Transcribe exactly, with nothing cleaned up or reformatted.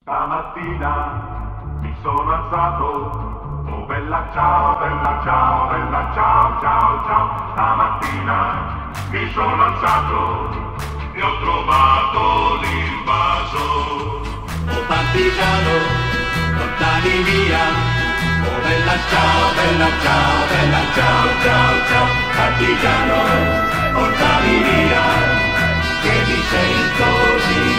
Stamattina mi sono alzato, oh bella ciao, bella ciao, bella ciao, ciao, ciao. Stamattina mi sono alzato e ho trovato l'invaso. Oh partigiano, portami via, oh bella ciao, bella ciao, bella ciao, ciao, ciao. Partigiano, portami via, che mi sento di